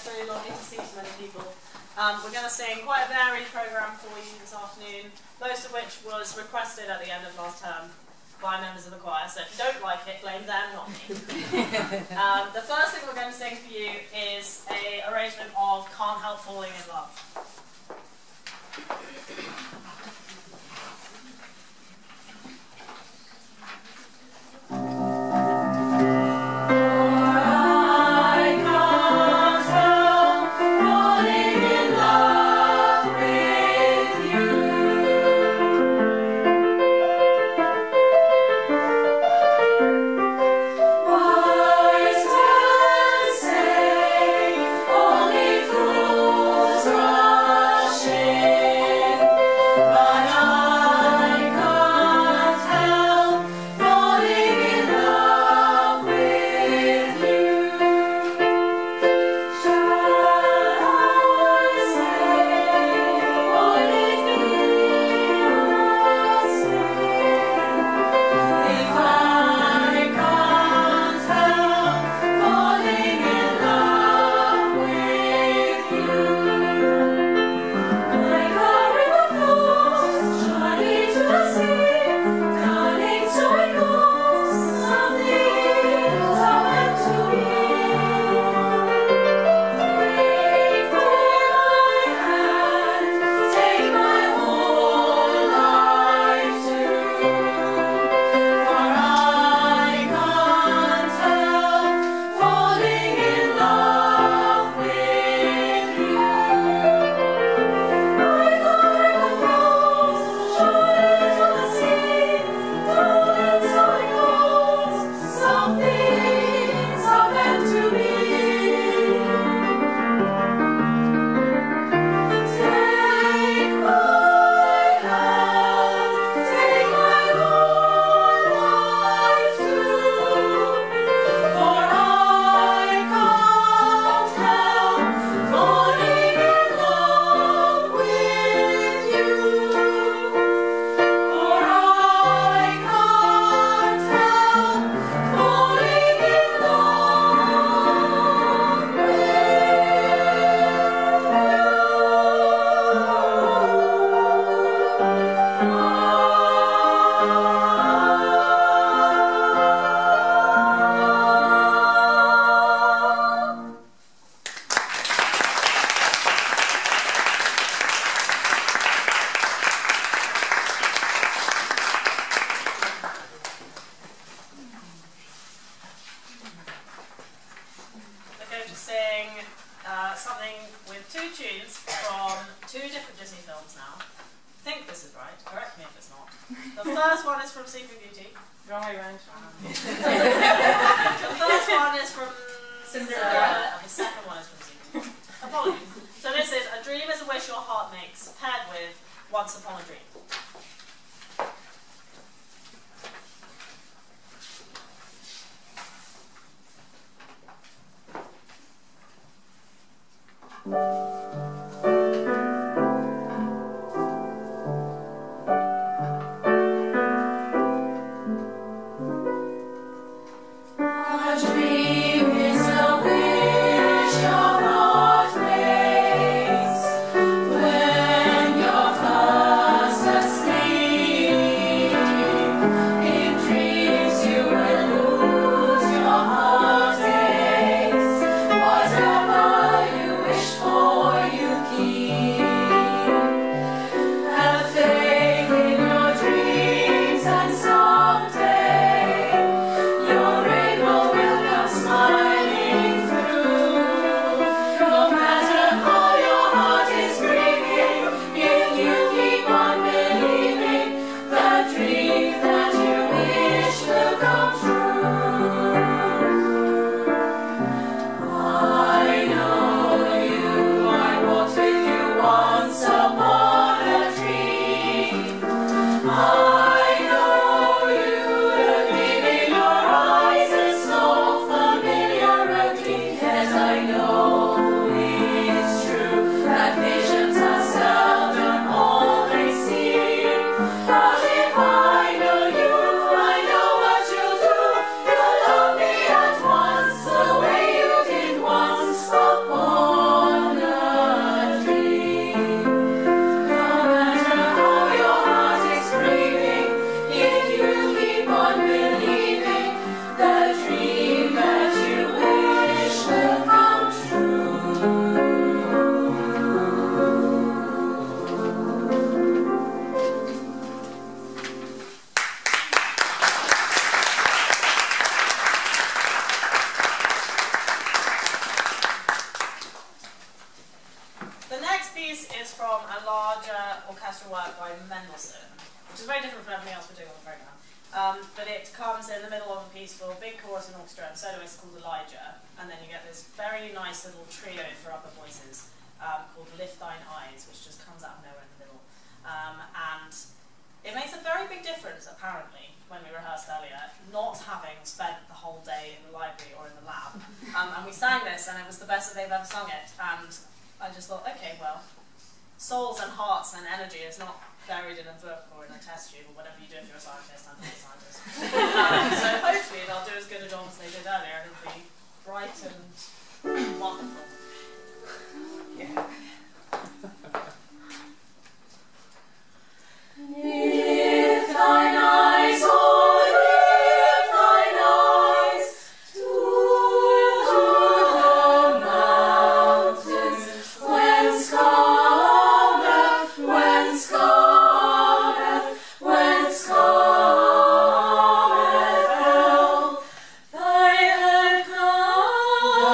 so lovely to see so many people. We're going to sing quite a varied programme for you this afternoon, most of which was requested at the end of last term by members of the choir, so if you don't like it, blame them, not me. The first thing we're going to sing for you is an arrangement of Can't Help Falling in Love. For work by Mendelssohn, which is very different from everything else we're doing on the programme. But it comes in the middle of a pieceful, big chorus and orchestra, and soloist called Elijah, and then you get this very nice little trio for upper voices called Lift Thine Eyes, which just comes out of nowhere in the middle. And it makes a very big difference, apparently, when we rehearsed earlier, not having spent the whole day in the library or in the lab. And we sang this, and it was the best that they've ever sung it. And I just thought, okay, well, souls and hearts and energy is not buried in a book or in a test tube or whatever you do if you're a scientist. I'm not a scientist. So hopefully they'll do as good a job as they did earlier, and it'll be bright and wonderful. Yeah. Lift thine eyes, oh, lift thine eyes to the mountains, whence cometh help. Thy help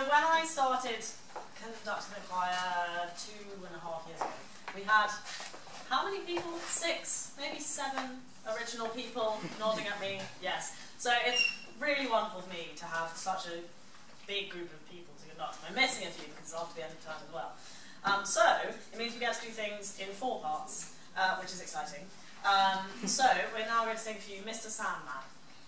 when I started conducting the choir 2.5 years ago, we had how many people? 6, maybe 7 original people nodding at me. Yes. So it's really wonderful for me to have such a big group of people to conduct. I'm missing a few because it's after the end of term as well. So it means we get to do things in 4 parts, which is exciting. So we're now going to sing for you Mr. Sandman.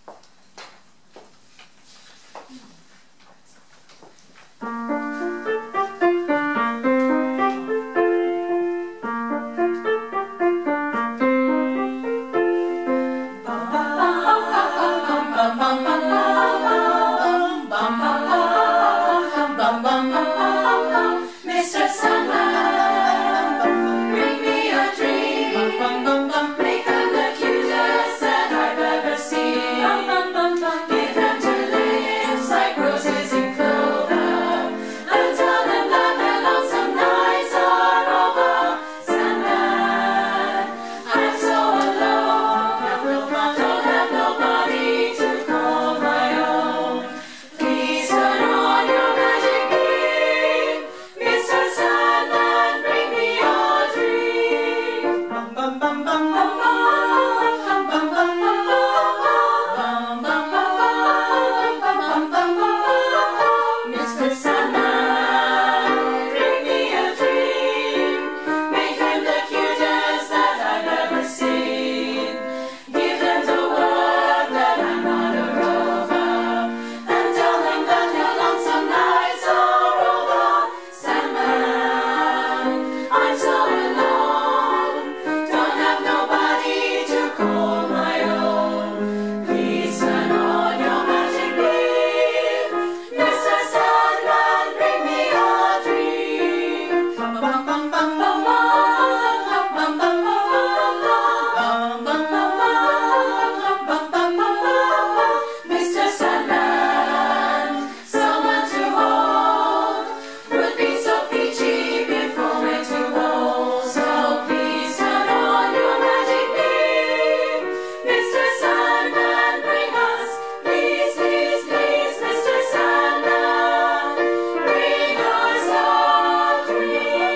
Mr. Sandman, bring me a dream. Make them the cutest that I've ever seen. Give them 2 lips like roses in clover, and tell them that their lonesome nights are over. Sandman, I'm so alone, don't have nobody to call my own. Please turn on your magic beam, Mr. Sandman, bring me a dream. Mr. Sandman, bring me a dream. Make him the cutest that I've ever seen. Give them the word that I'm not a rover, and tell them that their lonesome nights are over. Sandman, I'm so alone, don't have nobody to call my own. Please turn on your magic beam, Mr. Sandman, bring me a dream. Mr. Sandman, someone to hold would be so peachy before we're too old. So please turn on your magic beam, Mr. Sandman, bring us, please, please, please, Mr. Sandman, bring us a dream.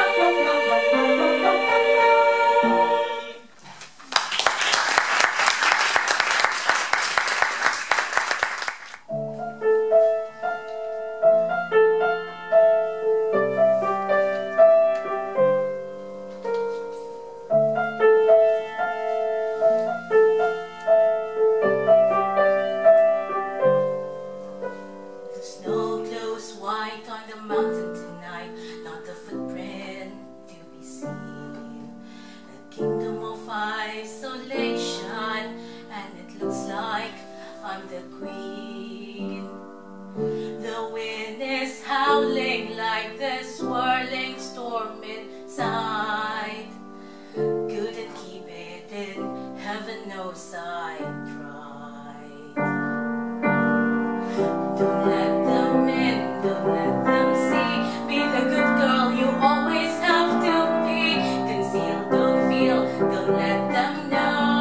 The snow glows white on the mountain tonight, not a footprint to be seen. A kingdom of isolation, and it looks like I'm the queen. The wind is howling like the swirling storm inside. Couldn't keep it in, heaven knows I tried. Don't let them in, don't let them see. Be the good girl you always have to be. Conceal, don't feel, don't let them know.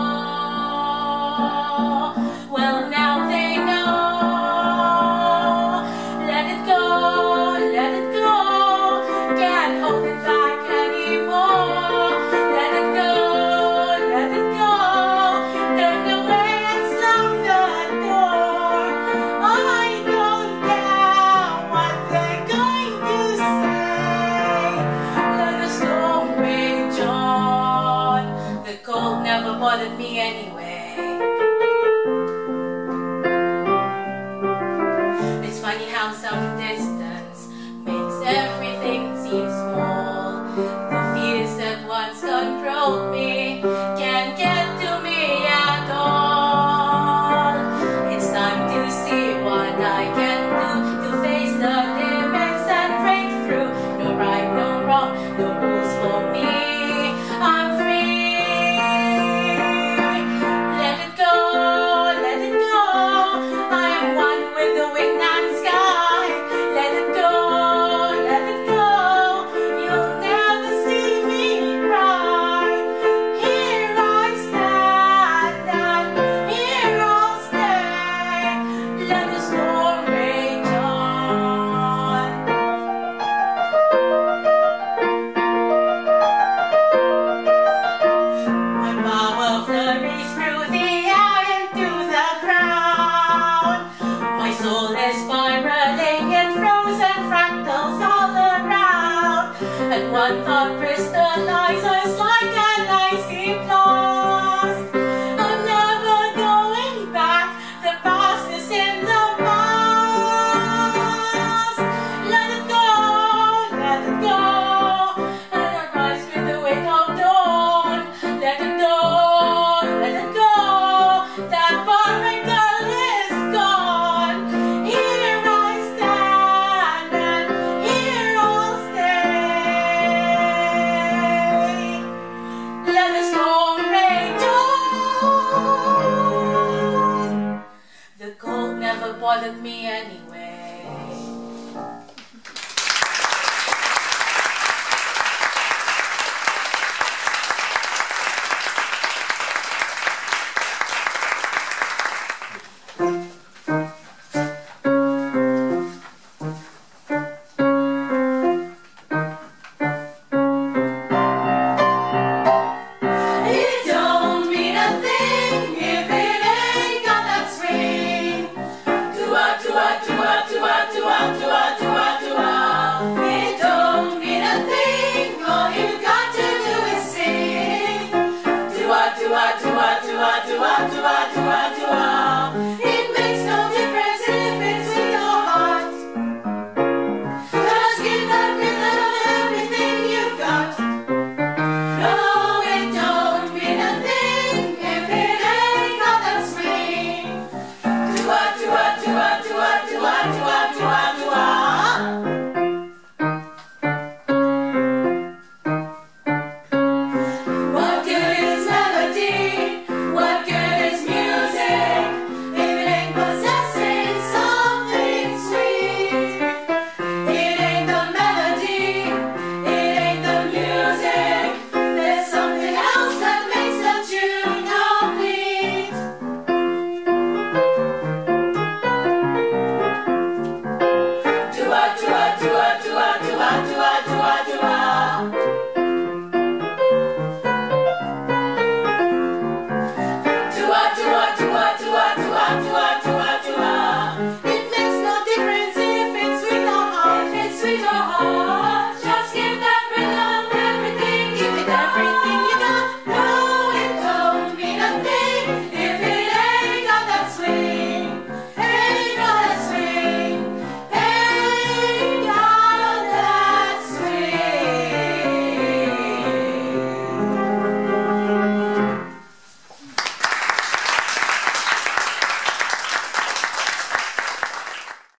Well, now they know. Let it go, let it go. Can't hold it back anymore. Let it go, let it go. Turn away and slam the door. I don't bothered me anyway.